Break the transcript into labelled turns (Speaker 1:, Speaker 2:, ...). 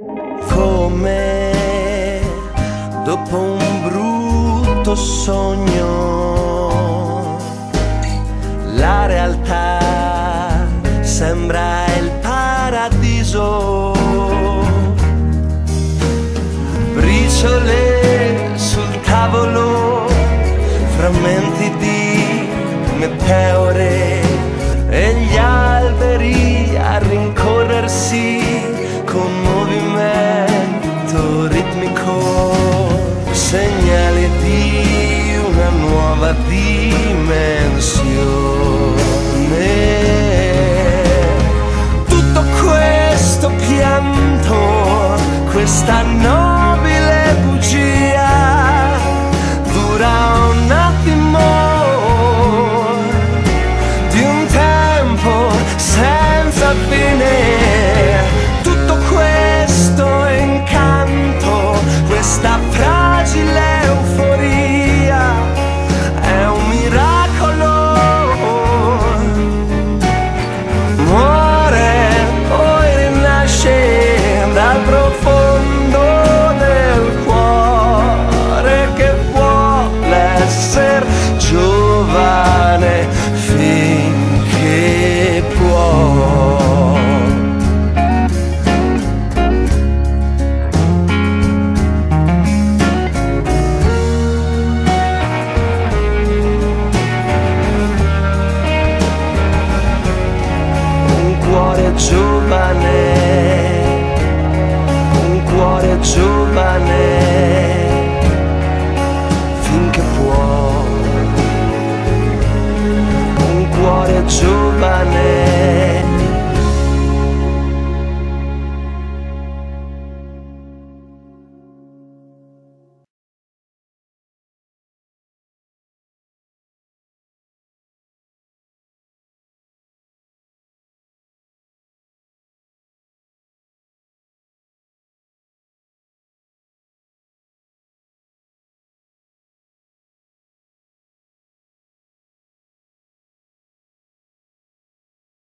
Speaker 1: Come dopo un brutto sogno, la realtà sembra il paradiso. Briciole sul tavolo, frammenti di meteore e gli alberi a rincorrersi con movimento ritmico, segnali di una nuova dimensione. Tutto questo pianto, questa notte